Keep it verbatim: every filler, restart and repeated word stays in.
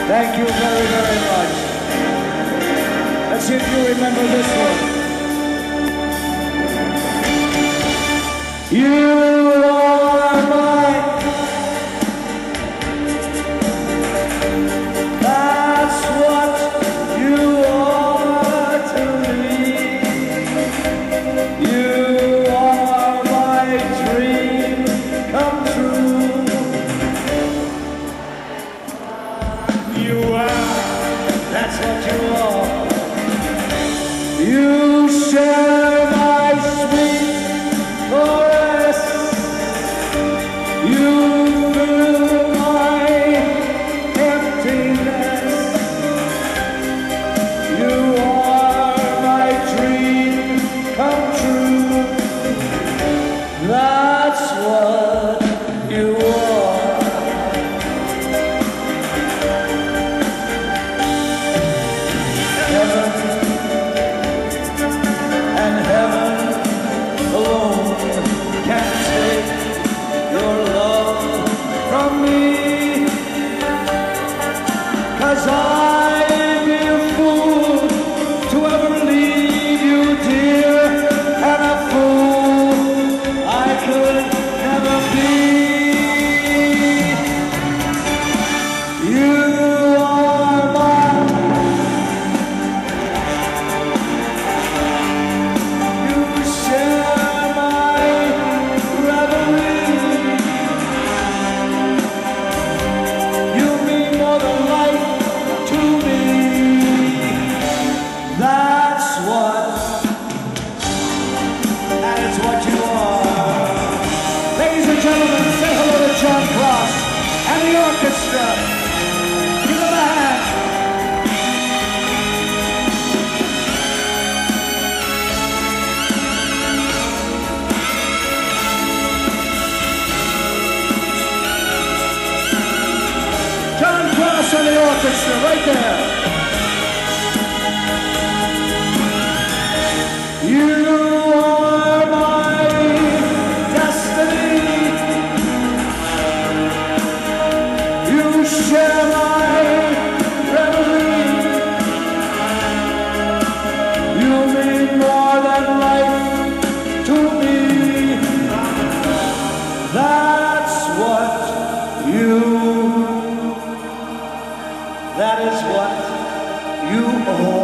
Thank you very, very much. Let's see if you remember this one. You are mine. That's what you are to me. You are my dream come true. You are, that's what you are. You share my sweet caress. You fill my emptiness. You are my dream come true. That's what you are. Cause I'd be a fool to ever leave you, dear, and a fool I could never be. You are mine. You share my reverie. You mean more than life. That's what, that is what you are. Ladies and gentlemen, say hello to John Cross and the orchestra. Give them a hand. John Cross and the orchestra, right there. You are my destiny. You share my reverie. You mean more than life to me. That's what you, that is what you are.